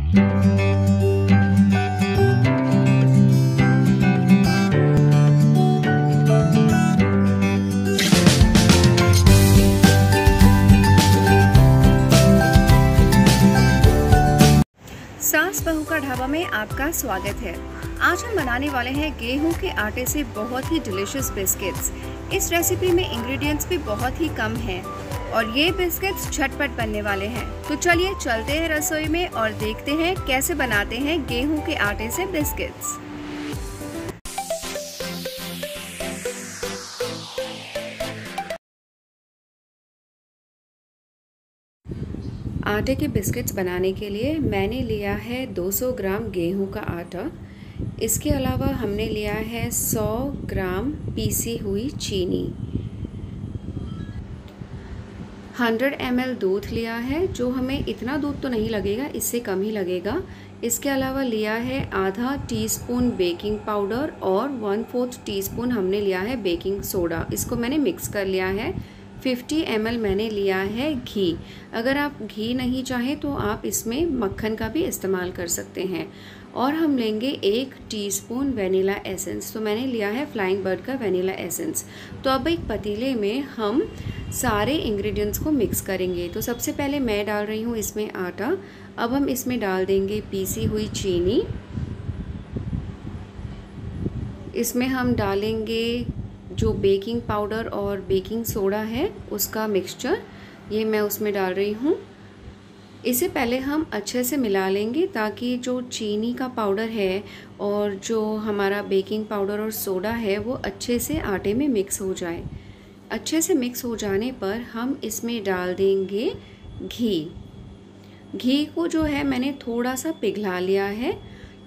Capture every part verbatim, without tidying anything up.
सास बहू का ढाबा में आपका स्वागत है। आज हम बनाने वाले हैं गेहूं के आटे से बहुत ही डिलीशियस बिस्किट्स। इस रेसिपी में इंग्रेडिएंट्स भी बहुत ही कम हैं और ये बिस्किट्स झटपट बनने वाले हैं। तो चलिए चलते हैं रसोई में और देखते हैं कैसे बनाते हैं गेहूं के आटे से बिस्किट्स। आटे के बिस्किट्स बनाने के लिए मैंने लिया है दो सौ ग्राम गेहूं का आटा। इसके अलावा हमने लिया है सौ ग्राम पीसी हुई चीनी, सौ एम एल दूध लिया है, जो हमें इतना दूध तो नहीं लगेगा, इससे कम ही लगेगा। इसके अलावा लिया है आधा टीस्पून बेकिंग पाउडर और वन फोर्थ टीस्पून हमने लिया है बेकिंग सोडा। इसको मैंने मिक्स कर लिया है। पचास एम एल मैंने लिया है घी। अगर आप घी नहीं चाहें तो आप इसमें मक्खन का भी इस्तेमाल कर सकते हैं। और हम लेंगे एक टीस्पून वेनिला एसेंस। तो मैंने लिया है फ्लाइंग बर्ड का वेनिला एसेंस। तो अब एक पतीले में हम सारे इंग्रेडिएंट्स को मिक्स करेंगे। तो सबसे पहले मैं डाल रही हूँ इसमें आटा। अब हम इसमें डाल देंगे पीसी हुई चीनी। इसमें हम डालेंगे जो बेकिंग पाउडर और बेकिंग सोडा है उसका मिक्सचर, ये मैं उसमें डाल रही हूँ। इसे पहले हम अच्छे से मिला लेंगे ताकि जो चीनी का पाउडर है और जो हमारा बेकिंग पाउडर और सोडा है वो अच्छे से आटे में मिक्स हो जाए। अच्छे से मिक्स हो जाने पर हम इसमें डाल देंगे घी। घी को जो है मैंने थोड़ा सा पिघला लिया है।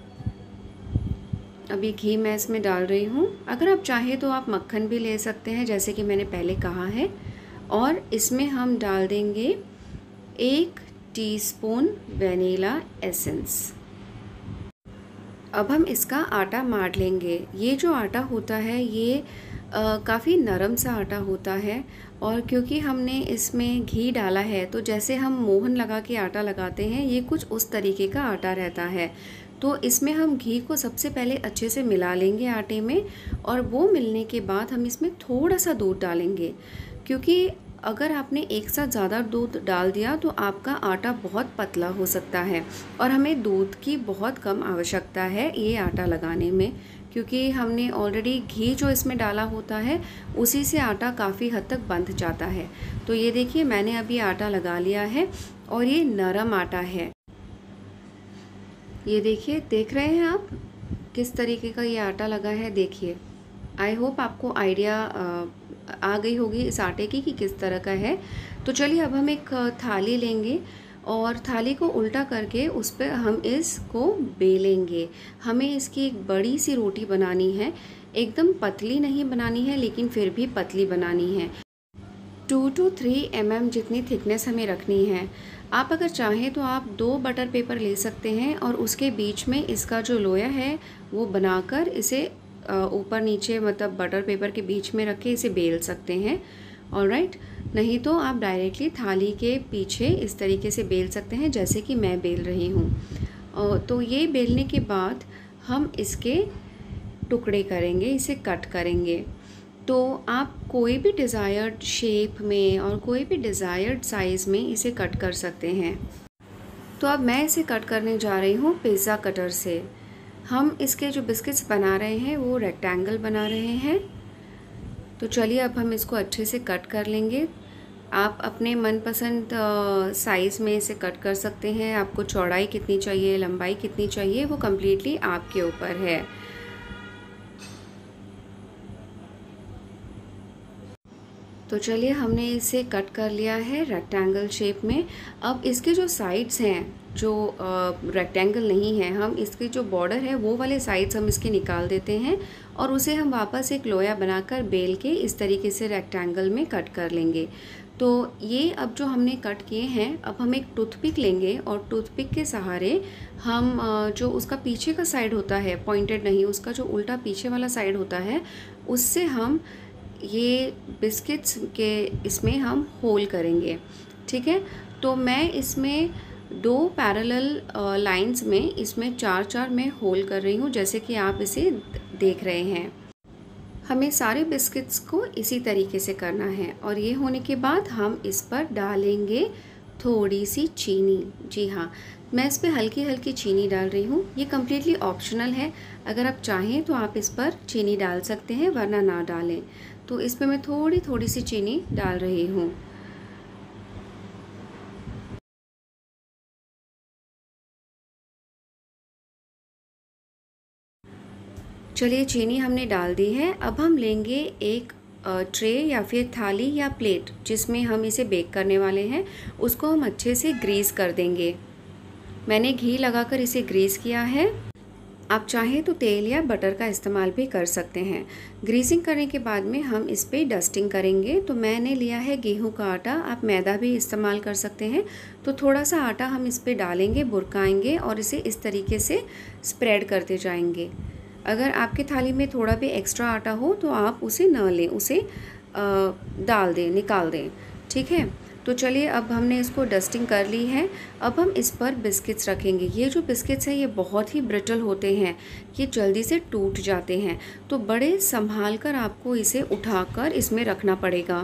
अभी घी मैं इसमें डाल रही हूँ। अगर आप चाहें तो आप मक्खन भी ले सकते हैं, जैसे कि मैंने पहले कहा है। और इसमें हम डाल देंगे एक टीस्पून वेनिला एसेंस। अब हम इसका आटा मार लेंगे। ये जो आटा होता है ये काफ़ी नरम सा आटा होता है और क्योंकि हमने इसमें घी डाला है तो जैसे हम मोहन लगा के आटा लगाते हैं, ये कुछ उस तरीके का आटा रहता है। तो इसमें हम घी को सबसे पहले अच्छे से मिला लेंगे आटे में और वो मिलने के बाद हम इसमें थोड़ा सा दूध डालेंगे, क्योंकि अगर आपने एक साथ ज़्यादा दूध डाल दिया तो आपका आटा बहुत पतला हो सकता है और हमें दूध की बहुत कम आवश्यकता है ये आटा लगाने में, क्योंकि हमने ऑलरेडी घी जो इसमें डाला होता है उसी से आटा काफ़ी हद तक बंध जाता है। तो ये देखिए मैंने अभी आटा लगा लिया है और ये नरम आटा है। ये देखिए, देख रहे हैं आप किस तरीके का ये आटा लगा है। देखिए, आई होप आपको आइडिया आ गई होगी इस आटे की कि किस तरह का है। तो चलिए अब हम एक थाली लेंगे और थाली को उल्टा करके उस पर हम इसको बेलेंगे। हमें इसकी एक बड़ी सी रोटी बनानी है, एकदम पतली नहीं बनानी है लेकिन फिर भी पतली बनानी है। Two two three M M जितनी थिकनेस हमें रखनी है। आप अगर चाहें तो आप दो बटर पेपर ले सकते हैं और उसके बीच में इसका जो लोया है वो बनाकर इसे ऊपर नीचे मतलब बटर पेपर के बीच में रख के इसे बेल सकते हैं। ऑलराइट, नहीं तो आप डायरेक्टली थाली के पीछे इस तरीके से बेल सकते हैं जैसे कि मैं बेल रही हूँ। तो ये बेलने के बाद हम इसके टुकड़े करेंगे, इसे कट करेंगे। तो आप कोई भी डिज़ायर्ड शेप में और कोई भी डिज़ायर्ड साइज़ में इसे कट कर सकते हैं। तो अब मैं इसे कट करने जा रही हूँ पिज़्ज़ा कटर से। हम इसके जो बिस्किट्स बना रहे हैं वो रेक्टेंगल बना रहे हैं। तो चलिए अब हम इसको अच्छे से कट कर लेंगे। आप अपने मनपसंद साइज़ में इसे कट कर सकते हैं। आपको चौड़ाई कितनी चाहिए, लंबाई कितनी चाहिए, वो कम्प्लीटली आपके ऊपर है। तो चलिए हमने इसे कट कर लिया है रेक्टेंगल शेप में। अब इसके जो साइड्स हैं जो रेक्टेंगल नहीं है, हम इसके जो बॉर्डर है वो वाले साइड्स हम इसके निकाल देते हैं और उसे हम वापस एक लोया बनाकर बेल के इस तरीके से रेक्टेंगल में कट कर लेंगे। तो ये अब जो हमने कट किए हैं, अब हम एक टूथपिक लेंगे और टूथपिक के सहारे हम जो उसका पीछे का साइड होता है, पॉइंटेड नहीं, उसका जो उल्टा पीछे वाला साइड होता है, उससे हम ये बिस्किट्स के इसमें हम होल करेंगे। ठीक है, तो मैं इसमें दो पैरेलल लाइंस में इसमें चार चार मैं होल कर रही हूँ, जैसे कि आप इसे देख रहे हैं। हमें सारे बिस्किट्स को इसी तरीके से करना है और ये होने के बाद हम इस पर डालेंगे थोड़ी सी चीनी। जी हाँ, मैं इस पर हल्की हल्की चीनी डाल रही हूँ। ये कम्प्लीटली ऑप्शनल है, अगर आप चाहें तो आप इस पर चीनी डाल सकते हैं, वरना ना डालें। तो इस पर मैं थोड़ी थोड़ी सी चीनी डाल रही हूँ। चलिए, चीनी हमने डाल दी है। अब हम लेंगे एक ट्रे या फिर थाली या प्लेट जिसमें हम इसे बेक करने वाले हैं, उसको हम अच्छे से ग्रीस कर देंगे। मैंने घी लगाकर इसे ग्रीस किया है। आप चाहें तो तेल या बटर का इस्तेमाल भी कर सकते हैं। ग्रीसिंग करने के बाद में हम इस पर डस्टिंग करेंगे। तो मैंने लिया है गेहूं का आटा, आप मैदा भी इस्तेमाल कर सकते हैं। तो थोड़ा सा आटा हम इस पर डालेंगे, बुरकाएंगे और इसे इस तरीके से स्प्रेड करते जाएंगे। अगर आपके थाली में थोड़ा भी एक्स्ट्रा आटा हो तो आप उसे न लें, उसे डाल दें, निकाल दें। ठीक है, तो चलिए अब हमने इसको डस्टिंग कर ली है। अब हम इस पर बिस्किट्स रखेंगे। ये जो बिस्किट्स हैं ये बहुत ही ब्रिटल होते हैं, ये जल्दी से टूट जाते हैं, तो बड़े संभाल कर आपको इसे उठाकर इसमें रखना पड़ेगा।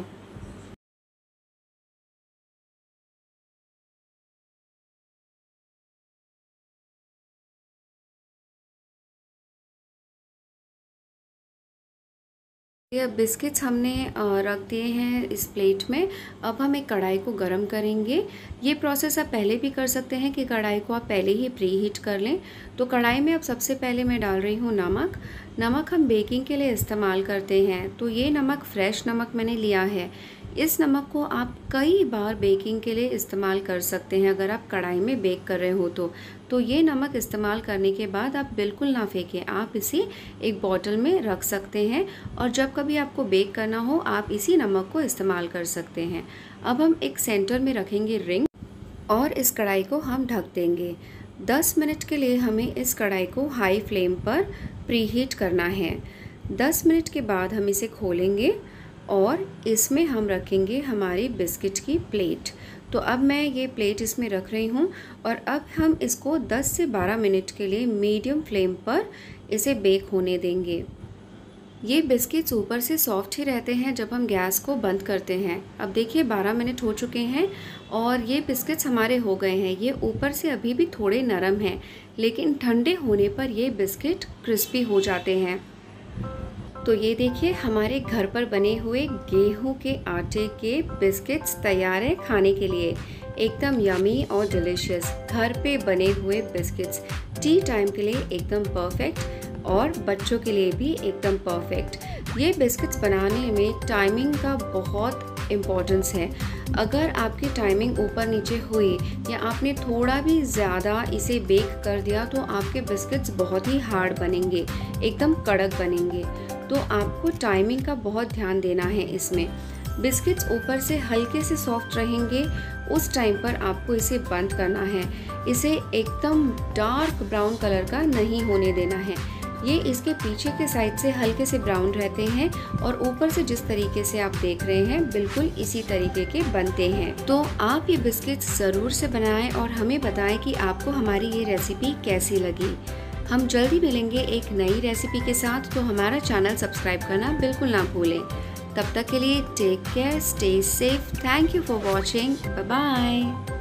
ये बिस्किट्स हमने रख दिए हैं इस प्लेट में। अब हम एक कढ़ाई को गरम करेंगे। ये प्रोसेस आप पहले भी कर सकते हैं कि कढ़ाई को आप पहले ही प्री हीट कर लें। तो कढ़ाई में अब सबसे पहले मैं डाल रही हूँ नमक। नमक हम बेकिंग के लिए इस्तेमाल करते हैं, तो ये नमक फ्रेश नमक मैंने लिया है। इस नमक को आप कई बार बेकिंग के लिए इस्तेमाल कर सकते हैं अगर आप कढ़ाई में बेक कर रहे हो तो तो ये नमक इस्तेमाल करने के बाद आप बिल्कुल ना फेंकें, आप इसे एक बॉटल में रख सकते हैं और जब कभी आपको बेक करना हो आप इसी नमक को इस्तेमाल कर सकते हैं। अब हम एक सेंटर में रखेंगे रिंग और इस कढ़ाई को हम ढक देंगे। दस मिनट के लिए हमें इस कढ़ाई को हाई फ्लेम पर प्रीहीट करना है। दस मिनट के बाद हम इसे खोलेंगे और इसमें हम रखेंगे हमारी बिस्किट की प्लेट। तो अब मैं ये प्लेट इसमें रख रही हूँ और अब हम इसको दस से बारह मिनट के लिए मीडियम फ्लेम पर इसे बेक होने देंगे। ये बिस्किट्स ऊपर से सॉफ्ट ही रहते हैं जब हम गैस को बंद करते हैं। अब देखिए बारह मिनट हो चुके हैं और ये बिस्किट्स हमारे हो गए हैं। ये ऊपर से अभी भी थोड़े नरम हैं, लेकिन ठंडे होने पर ये बिस्किट क्रिस्पी हो जाते हैं। तो ये देखिए हमारे घर पर बने हुए गेहूं के आटे के बिस्किट्स तैयार है खाने के लिए। एकदम यमी और डिलीशियस घर पे बने हुए बिस्किट्स टी टाइम के लिए एकदम परफेक्ट और बच्चों के लिए भी एकदम परफेक्ट। ये बिस्किट्स बनाने में टाइमिंग का बहुत इम्पोर्टेंस है। अगर आपकी टाइमिंग ऊपर नीचे हुई या आपने थोड़ा भी ज़्यादा इसे बेक कर दिया तो आपके बिस्किट्स बहुत ही हार्ड बनेंगे, एकदम कड़क बनेंगे। तो आपको टाइमिंग का बहुत ध्यान देना है इसमें। बिस्किट्स ऊपर से हल्के से सॉफ्ट रहेंगे, उस टाइम पर आपको इसे बंद करना है। इसे एकदम डार्क ब्राउन कलर का नहीं होने देना है। ये इसके पीछे के साइड से हल्के से ब्राउन रहते हैं और ऊपर से जिस तरीके से आप देख रहे हैं बिल्कुल इसी तरीके के बनते हैं। तो आप ये बिस्किट्स ज़रूर से बनाएं और हमें बताएं कि आपको हमारी ये रेसिपी कैसी लगी। हम जल्दी मिलेंगे एक नई रेसिपी के साथ, तो हमारा चैनल सब्सक्राइब करना बिल्कुल ना भूलें। तब तक के लिए take care, stay safe, thank you for watching, bye bye.